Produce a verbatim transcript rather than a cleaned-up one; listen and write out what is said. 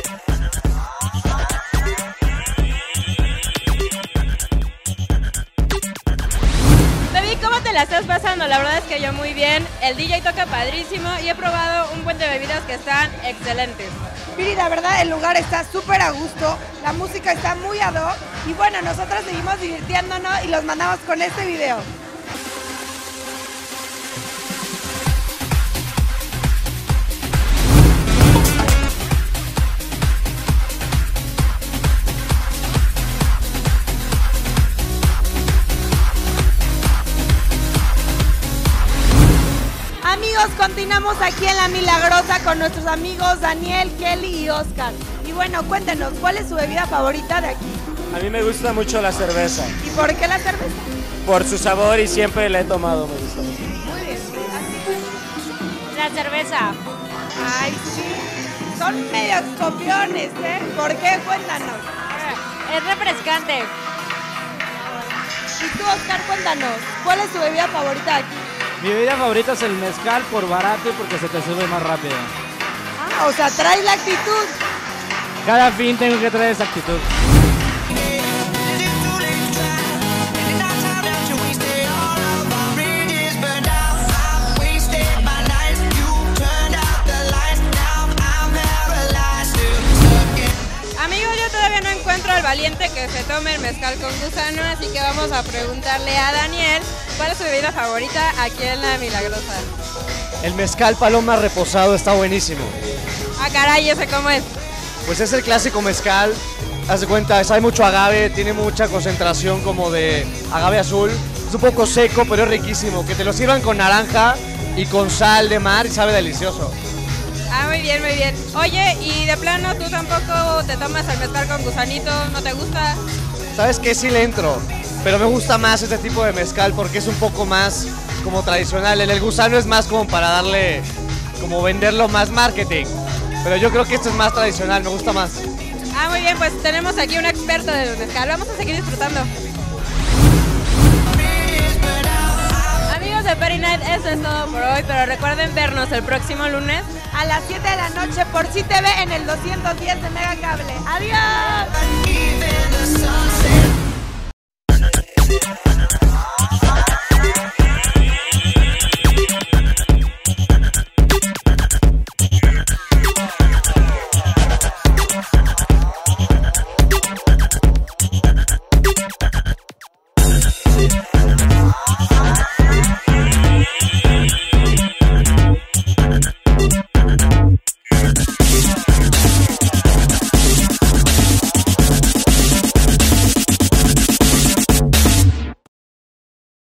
David, ¿cómo te la estás pasando? La verdad es que yo muy bien, el D J toca padrísimo y he probado un buen de bebidas que están excelentes. Viri, la verdad el lugar está súper a gusto, la música está muy ad hoc y bueno, nosotros seguimos divirtiéndonos y los mandamos con este video. Amigos, continuamos aquí en La Milagrosa con nuestros amigos Daniel, Kelly y Oscar. Y bueno, cuéntenos, ¿cuál es su bebida favorita de aquí? A mí me gusta mucho la cerveza. ¿Y por qué la cerveza? Por su sabor y siempre la he tomado, me gusta mucho. Muy bien. La cerveza. Ay, sí. Son medios copiones, ¿eh? ¿Por qué? Cuéntanos. Es refrescante. Y tú, Oscar, cuéntanos, ¿cuál es tu bebida favorita de aquí? Mi bebida favorita es el mezcal por barato y porque se te sube más rápido. Ah, o sea, traes la actitud. Cada fin tengo que traer esa actitud. Amigos, yo todavía no encuentro al valiente que se tome el mezcal con gusano, así que vamos a preguntarle a Daniel cuál es su bebida favorita aquí en La Milagrosa. El mezcal paloma reposado está buenísimo. Ah, caray, ¿ese cómo es? Pues es el clásico mezcal. Haz de cuenta, sabe mucho agave, tiene mucha concentración como de agave azul. Es un poco seco, pero es riquísimo. Que te lo sirvan con naranja y con sal de mar y sabe delicioso. Ah, muy bien, muy bien. Oye, y de plano, ¿tú tampoco te tomas el mezcal con gusanito? ¿No te gusta? ¿Sabes qué? Sí le entro, pero me gusta más este tipo de mezcal porque es un poco más como tradicional. En el gusano es más como para darle, como venderlo más marketing. Pero yo creo que esto es más tradicional, me gusta más. Ah, muy bien, pues tenemos aquí un experto del mezcal. Vamos a seguir disfrutando. Amigos de Perry Night, eso es todo por hoy, pero recuerden vernos el próximo lunes A las siete de la noche por C T V en el doscientos diez de Mega Cable. ¡Adiós!